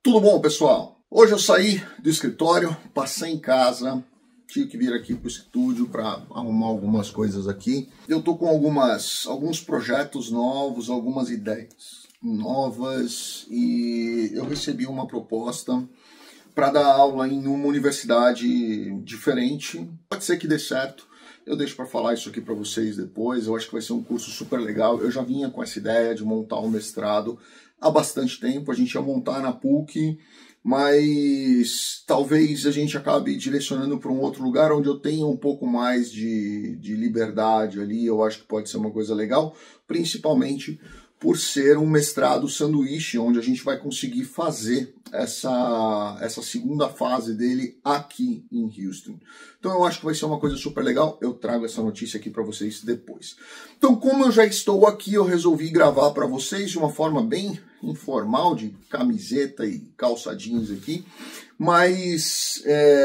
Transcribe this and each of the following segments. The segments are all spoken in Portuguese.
Tudo bom, pessoal? Hoje eu saí do escritório, passei em casa, tive que vir aqui para o estúdio para arrumar algumas coisas aqui. Eu tô com alguns projetos novos, algumas ideias novas e eu recebi uma proposta para dar aula em uma universidade diferente. Pode ser que dê certo. Eu deixo para falar isso aqui para vocês depois. Eu acho que vai ser um curso super legal. Eu já vinha com essa ideia de montar um mestrado há bastante tempo. A gente ia montar na PUC, mas talvez a gente acabe direcionando para um outro lugar onde eu tenha um pouco mais de liberdade ali. Eu acho que pode ser uma coisa legal, principalmente por ser um mestrado sanduíche, onde a gente vai conseguir fazer essa segunda fase dele aqui em Houston. Então eu acho que vai ser uma coisa super legal, eu trago essa notícia aqui para vocês depois. Então, como eu já estou aqui, eu resolvi gravar para vocês de uma forma bem informal, de camiseta e calça jeans aqui, mas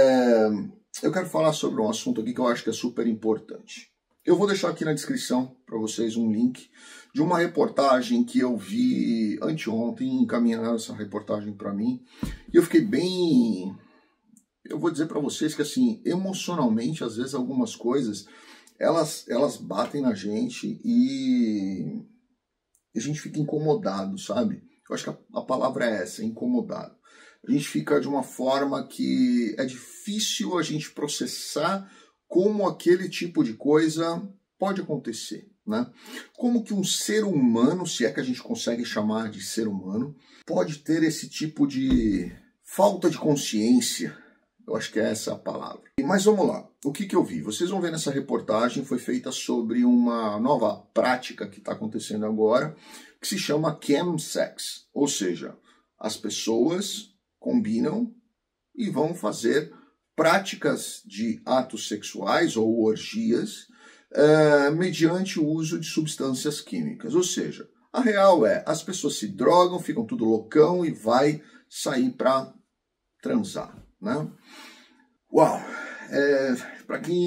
eu quero falar sobre um assunto aqui que eu acho que é super importante. Eu vou deixar aqui na descrição para vocês um link de uma reportagem que eu vi anteontem, encaminharam essa reportagem para mim, e eu fiquei bem... Eu vou dizer para vocês que, assim, emocionalmente, às vezes algumas coisas, elas batem na gente e a gente fica incomodado, sabe? Eu acho que a palavra é essa, incomodado. A gente fica de uma forma que é difícil a gente processar como aquele tipo de coisa pode acontecer, né? Como que um ser humano, se é que a gente consegue chamar de ser humano, pode ter esse tipo de falta de consciência? Eu acho que é essa a palavra. Mas vamos lá, o que eu vi? Vocês vão ver nessa reportagem, foi feita sobre uma nova prática que está acontecendo agora, que se chama chemsex, ou seja, as pessoas combinam e vão fazer práticas de atos sexuais ou orgias mediante o uso de substâncias químicas. Ou seja, a real é, as pessoas se drogam, ficam tudo loucão e vai sair para transar, né? Uau! Para quem...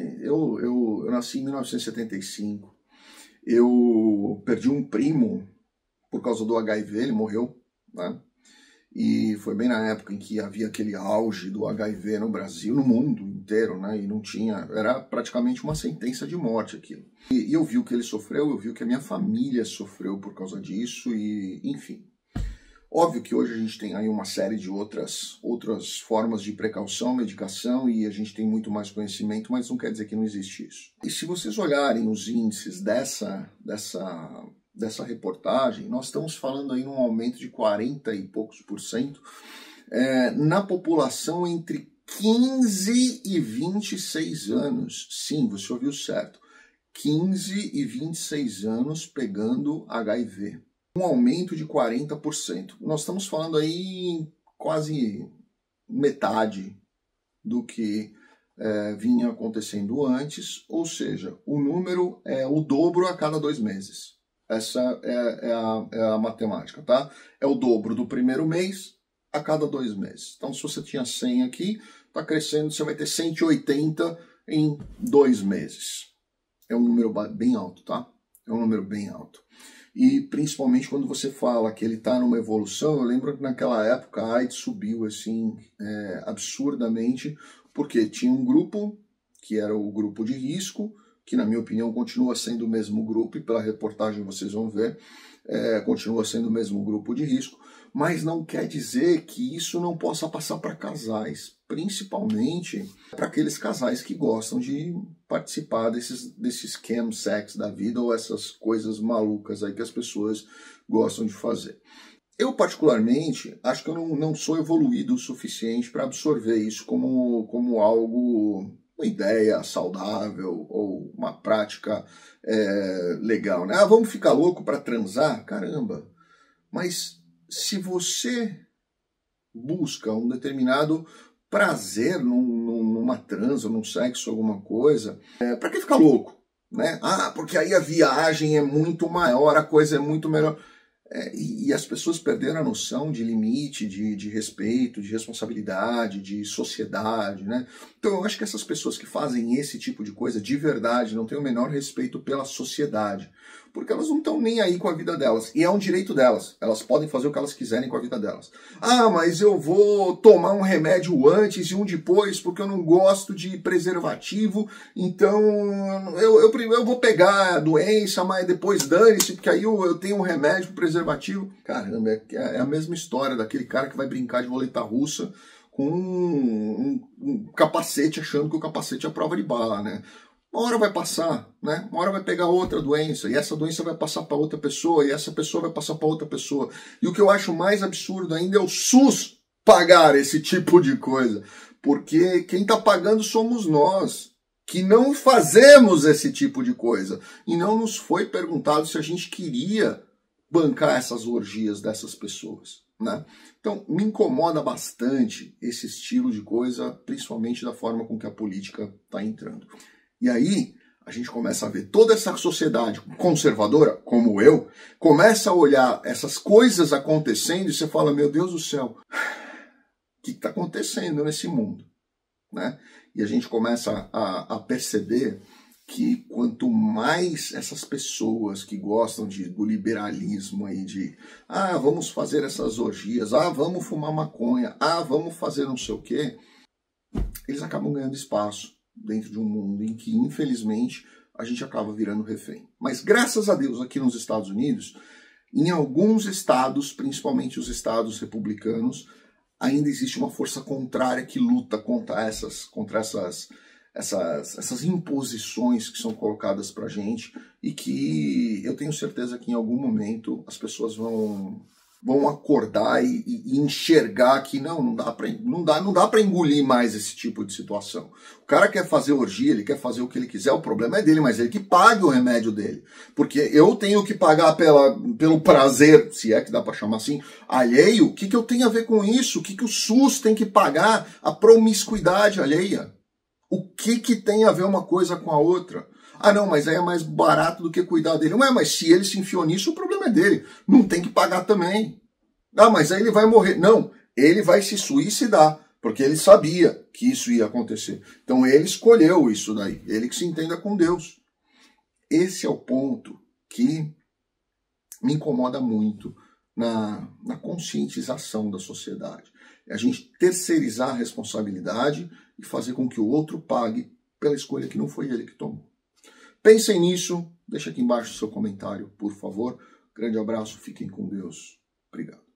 Eu nasci em 1975, eu perdi um primo por causa do HIV, ele morreu, né? E foi bem na época em que havia aquele auge do HIV no Brasil, no mundo inteiro, né? E não tinha... Era praticamente uma sentença de morte aquilo. E eu vi o que ele sofreu, eu vi o que a minha família sofreu por causa disso e, enfim. Óbvio que hoje a gente tem aí uma série de outras formas de precaução, medicação, e a gente tem muito mais conhecimento, mas não quer dizer que não existe isso. E se vocês olharem os índices dessa reportagem, nós estamos falando aí num aumento de 40 e poucos % na população entre 15 e 26 anos. Sim, você ouviu certo. 15 e 26 anos pegando HIV. Um aumento de 40%. Nós estamos falando aí quase metade do que vinha acontecendo antes, ou seja, o número é o dobro a cada 2 meses. Essa é a matemática, tá? É o dobro do primeiro mês a cada 2 meses. Então, se você tinha 100 aqui, está crescendo, você vai ter 180 em 2 meses. É um número bem alto, tá? É um número bem alto. E principalmente quando você fala que ele está numa evolução, eu lembro que naquela época a AIDS subiu assim absurdamente, porque tinha um grupo, que era o grupo de risco, que na minha opinião continua sendo o mesmo grupo, e pela reportagem vocês vão ver, continua sendo o mesmo grupo de risco, mas não quer dizer que isso não possa passar para casais, principalmente para aqueles casais que gostam de participar desses chemsex da vida, ou essas coisas malucas aí que as pessoas gostam de fazer. Eu, particularmente, acho que eu não sou evoluído o suficiente para absorver isso como algo... uma ideia saudável ou uma prática legal, né? Ah, vamos ficar louco para transar? Caramba! Mas se você busca um determinado prazer numa transa, num sexo, alguma coisa, para que ficar louco? Né? Ah, porque aí a viagem é muito maior, a coisa é muito melhor. E as pessoas perderam a noção de limite, de respeito, de responsabilidade, de sociedade, né? Então eu acho que essas pessoas que fazem esse tipo de coisa de verdade não têm o menor respeito pela sociedade. porque elas não estão nem aí com a vida delas. E é um direito delas. Elas podem fazer o que elas quiserem com a vida delas. Ah, mas eu vou tomar um remédio antes e um depois, porque eu não gosto de preservativo, então eu vou pegar a doença, mas depois dane-se, porque aí eu tenho um remédio pro preservativo. Caramba, é a mesma história daquele cara que vai brincar de roleta russa com um capacete, achando que o capacete é a prova de bala, né? Uma hora vai passar, né? Uma hora vai pegar outra doença, e essa doença vai passar para outra pessoa, e essa pessoa vai passar para outra pessoa. E o que eu acho mais absurdo ainda é o SUS pagar esse tipo de coisa. Porque quem está pagando somos nós, que não fazemos esse tipo de coisa. E não nos foi perguntado se a gente queria bancar essas orgias dessas pessoas, né? Então, me incomoda bastante esse estilo de coisa, principalmente da forma com que a política está entrando. E aí, a gente começa a ver toda essa sociedade conservadora, como eu, começa a olhar essas coisas acontecendo e você fala, meu Deus do céu, o que está acontecendo nesse mundo? Né? E a gente começa a perceber que quanto mais essas pessoas que gostam do liberalismo aí, vamos fazer essas orgias, vamos fumar maconha, vamos fazer não sei o quê, eles acabam ganhando espaço dentro de um mundo em que, infelizmente, a gente acaba virando refém. Mas, graças a Deus, aqui nos Estados Unidos, em alguns estados, principalmente os estados republicanos, ainda existe uma força contrária que luta contra essas imposições que são colocadas pra gente e que eu tenho certeza que em algum momento as pessoas vão acordar e enxergar que não dá para engolir mais esse tipo de situação. O cara quer fazer orgia, ele quer fazer o que ele quiser, o problema é dele, mas ele que pague o remédio dele. Porque eu tenho que pagar pelo prazer, se é que dá para chamar assim, alheio. O que eu tenho a ver com isso? O que o SUS tem que pagar? A promiscuidade alheia. O que tem a ver uma coisa com a outra? Ah, não, mas aí é mais barato do que cuidar dele. Ué, mas se ele se enfiou nisso, o problema é dele. Não tem que pagar também. Ah, mas aí ele vai morrer. Não, ele vai se suicidar, porque ele sabia que isso ia acontecer. Então ele escolheu isso daí. Ele que se entenda com Deus. Esse é o ponto que me incomoda muito na conscientização da sociedade. É a gente terceirizar a responsabilidade e fazer com que o outro pague pela escolha que não foi ele que tomou. Pensem nisso, deixa aqui embaixo o seu comentário, por favor. Grande abraço, fiquem com Deus. Obrigado.